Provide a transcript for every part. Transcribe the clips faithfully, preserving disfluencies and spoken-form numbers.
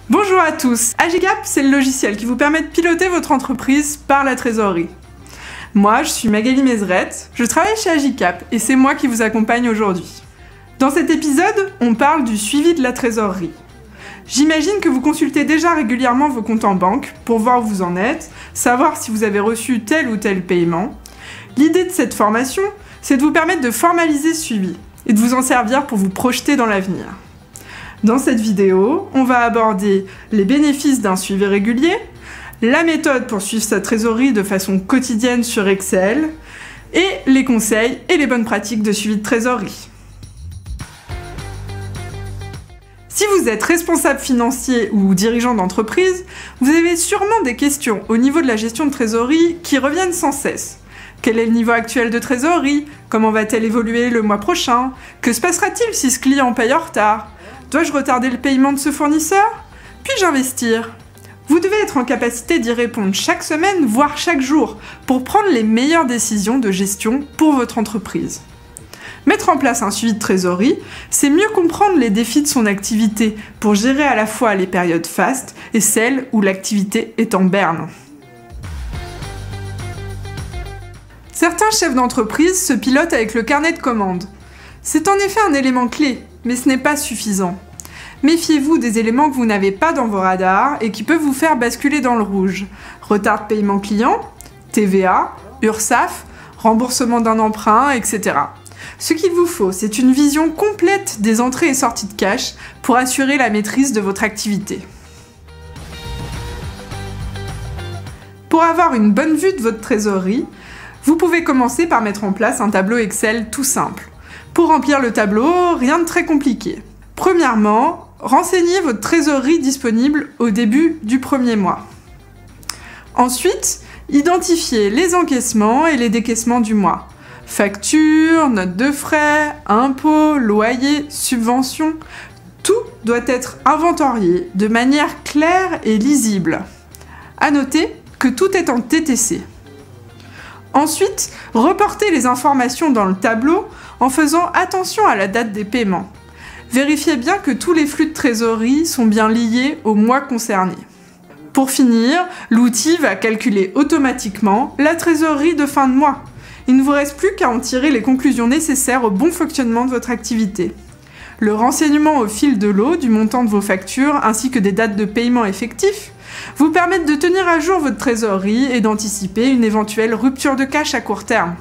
Bonjour à tous, Agicap, c'est le logiciel qui vous permet de piloter votre entreprise par la trésorerie. Moi, je suis Magali Mézeret, je travaille chez Agicap et c'est moi qui vous accompagne aujourd'hui. Dans cet épisode, on parle du suivi de la trésorerie. J'imagine que vous consultez déjà régulièrement vos comptes en banque pour voir où vous en êtes, savoir si vous avez reçu tel ou tel paiement. L'idée de cette formation, c'est de vous permettre de formaliser ce suivi et de vous en servir pour vous projeter dans l'avenir. Dans cette vidéo, on va aborder les bénéfices d'un suivi régulier, la méthode pour suivre sa trésorerie de façon quotidienne sur Excel, et les conseils et les bonnes pratiques de suivi de trésorerie. Si vous êtes responsable financier ou dirigeant d'entreprise, vous avez sûrement des questions au niveau de la gestion de trésorerie qui reviennent sans cesse. Quel est le niveau actuel de trésorerie? Comment va-t-elle évoluer le mois prochain? Que se passera-t-il si ce client paye en retard? Dois-je retarder le paiement de ce fournisseur? Puis-je investir? Vous devez être en capacité d'y répondre chaque semaine, voire chaque jour, pour prendre les meilleures décisions de gestion pour votre entreprise. Mettre en place un suivi de trésorerie, c'est mieux comprendre les défis de son activité pour gérer à la fois les périodes fastes et celles où l'activité est en berne. Certains chefs d'entreprise se pilotent avec le carnet de commandes. C'est en effet un élément clé, mais ce n'est pas suffisant. Méfiez-vous des éléments que vous n'avez pas dans vos radars et qui peuvent vous faire basculer dans le rouge. Retard de paiement client, T V A, URSSAF, remboursement d'un emprunt, et cetera. Ce qu'il vous faut, c'est une vision complète des entrées et sorties de cash pour assurer la maîtrise de votre activité. Pour avoir une bonne vue de votre trésorerie, vous pouvez commencer par mettre en place un tableau Excel tout simple. Pour remplir le tableau, rien de très compliqué. Premièrement, renseignez votre trésorerie disponible au début du premier mois. Ensuite, identifiez les encaissements et les décaissements du mois. Factures, notes de frais, impôts, loyers, subventions, tout doit être inventorié de manière claire et lisible. À noter que tout est en T T C. Ensuite, reportez les informations dans le tableau en faisant attention à la date des paiements. Vérifiez bien que tous les flux de trésorerie sont bien liés au mois concerné. Pour finir, l'outil va calculer automatiquement la trésorerie de fin de mois. Il ne vous reste plus qu'à en tirer les conclusions nécessaires au bon fonctionnement de votre activité. Le renseignement au fil de l'eau du montant de vos factures ainsi que des dates de paiement effectifs vous permettent de tenir à jour votre trésorerie et d'anticiper une éventuelle rupture de cash à court terme.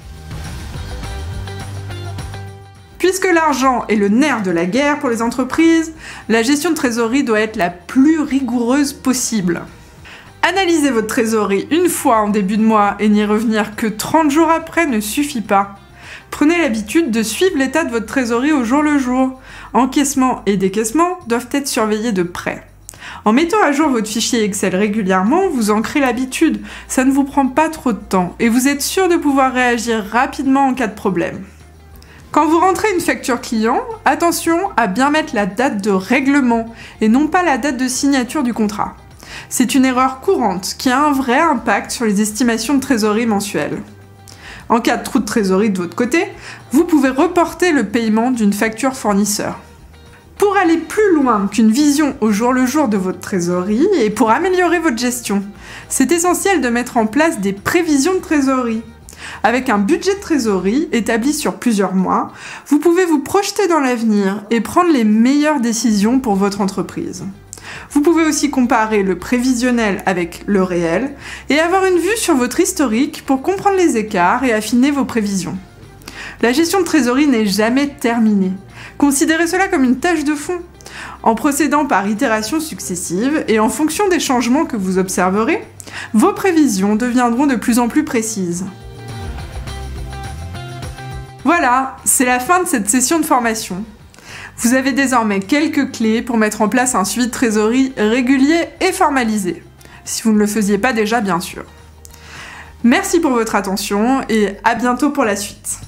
Puisque l'argent est le nerf de la guerre pour les entreprises, la gestion de trésorerie doit être la plus rigoureuse possible. Analyser votre trésorerie une fois en début de mois et n'y revenir que trente jours après ne suffit pas. Prenez l'habitude de suivre l'état de votre trésorerie au jour le jour. Encaissement et décaissement doivent être surveillés de près. En mettant à jour votre fichier Excel régulièrement, vous en créez l'habitude. Ça ne vous prend pas trop de temps et vous êtes sûr de pouvoir réagir rapidement en cas de problème. Quand vous rentrez une facture client, attention à bien mettre la date de règlement et non pas la date de signature du contrat. C'est une erreur courante qui a un vrai impact sur les estimations de trésorerie mensuelles. En cas de trou de trésorerie de votre côté, vous pouvez reporter le paiement d'une facture fournisseur. Pour aller plus loin qu'une vision au jour le jour de votre trésorerie et pour améliorer votre gestion, c'est essentiel de mettre en place des prévisions de trésorerie. Avec un budget de trésorerie établi sur plusieurs mois, vous pouvez vous projeter dans l'avenir et prendre les meilleures décisions pour votre entreprise. Vous pouvez aussi comparer le prévisionnel avec le réel et avoir une vue sur votre historique pour comprendre les écarts et affiner vos prévisions. La gestion de trésorerie n'est jamais terminée. Considérez cela comme une tâche de fond. En procédant par itérations successives et en fonction des changements que vous observerez, vos prévisions deviendront de plus en plus précises. Voilà, c'est la fin de cette session de formation. Vous avez désormais quelques clés pour mettre en place un suivi de trésorerie régulier et formalisé, si vous ne le faisiez pas déjà bien sûr. Merci pour votre attention et à bientôt pour la suite.